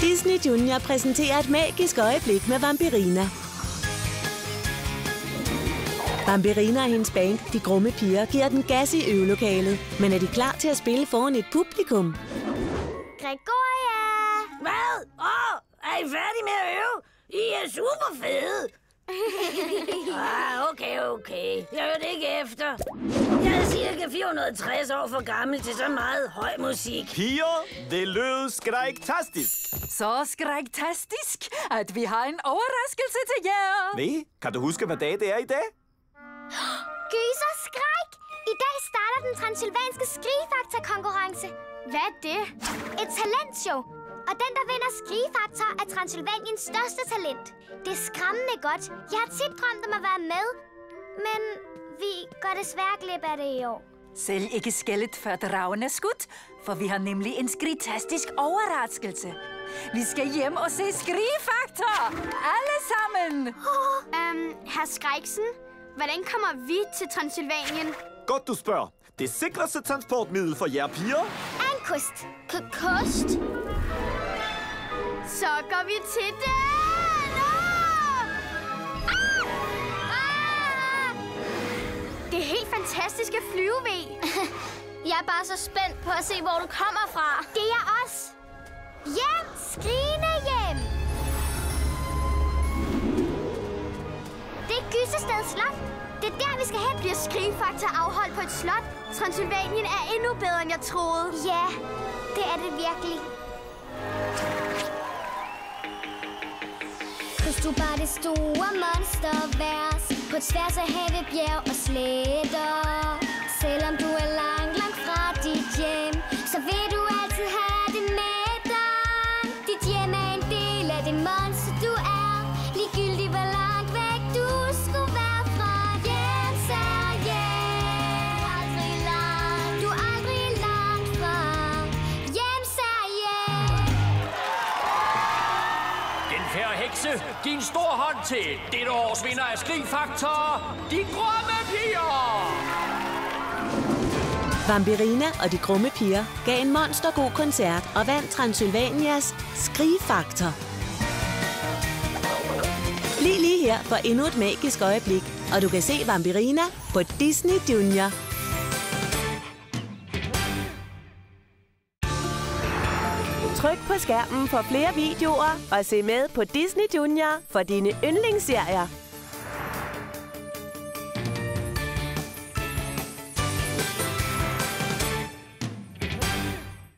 Disney Junior præsenterer et magisk øjeblik med Vampirina. Vampirina og hendes band, De Grumme Piger, giver den gas i øvelokalet. Men er de klar til at spille foran et publikum? Gregoria! Hvad? Er I færdige med at øve? I er super fede. Okay. Jeg hørte ikke efter. Jeg er cirka 460 år for gammel til så meget høj musik. Piger, det lød skræktastisk. Så skræktastisk, at vi har en overraskelse til jer. Nej, kan du huske, hvad dag det er i dag? Gys og skræk! I dag starter den transylvanske skrigefaktor-konkurrence. Hvad er det? Et talentshow. Og den, der vinder skrigefaktor, er Transylvaniens største talent. Det er skræmmende godt. Jeg har tit drømt om at være med. Men vi går desværre glip af det i år. Selv ikke skældet før dragen er skudt, for vi har nemlig en skrigtastisk overraskelse. Vi skal hjem og se skrigefaktor. Alle sammen. Herr Skræksen, hvordan kommer vi til Transylvanien? Godt, du spørger. Det sikreste transportmiddel for jer piger? Ankost. Kost? Så går vi til den! Det er helt fantastisk at flyve ved. Jeg er bare så spændt på at se, hvor du kommer fra. Det er os. Hjem! Skrigende hjem! Det er Gyssested Slot. Det er der, vi skal hen. Bliver skrigefaktor afholdt på et slot? Transylvanien er endnu bedre, end jeg troede. Ja, det er det virkelig. Hvis du bare det store monstervers på tværs af have, bjerg og sletter. Selvom du er langt fra dit hjem, så vil du altid have det med dig. Dit hjem er en del af det monster, du er. Ligegyldigt hvor langt væk du skulle være fra. Hjem, så hjem. Du er aldrig langt fra. Hjem, så hjem. Genfærd hekse, giv en stor hånd til dette års vinder af Skrigfaktor, De Grumme Piger! Vampirina og De Grumme Piger gav en monstergod koncert og vandt Transylvanias Skrigefaktor. Bliv lige her for endnu et magisk øjeblik, og du kan se Vampirina på Disney Junior. Tryk på skærmen for flere videoer og se med på Disney Junior for dine yndlingsserier.